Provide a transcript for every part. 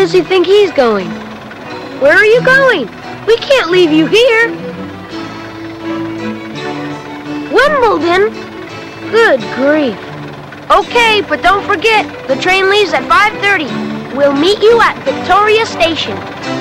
does he think he's going? Where are you going? We can't leave you here. Wimbledon? Good grief. Okay, but don't forget, the train leaves at 5:30. We'll meet you at Victoria Station.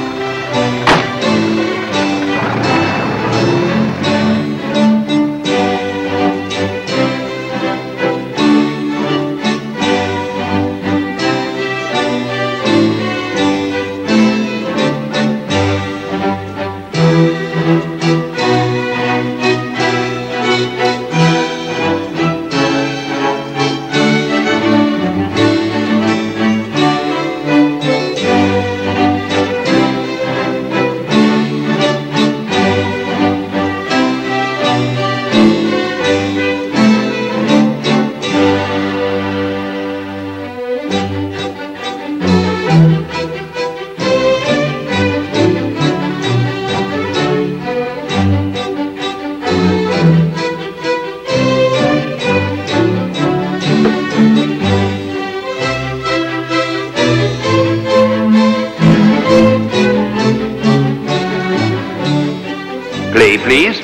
Play, please.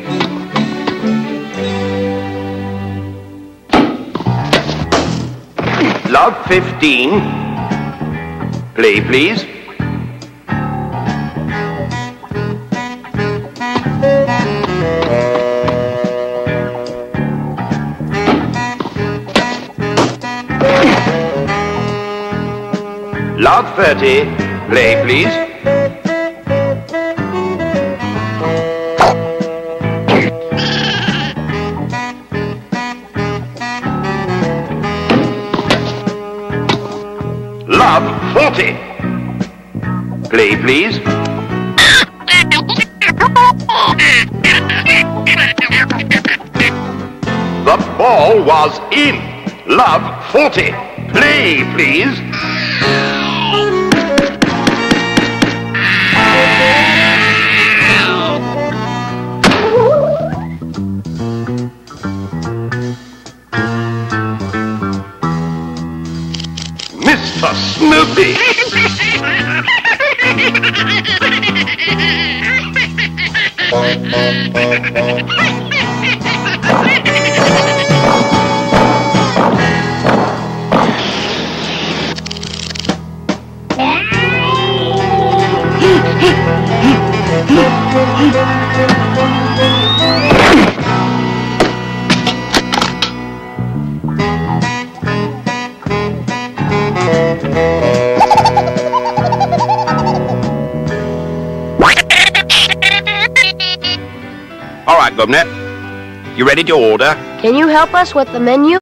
Love 15. Play, please. Love 30. Play, please. Love 40. Play, please. The ball was in. Love 40. Play, please. Mr. Snoopy! All right, Governor. You ready to order? Can you help us with the menu?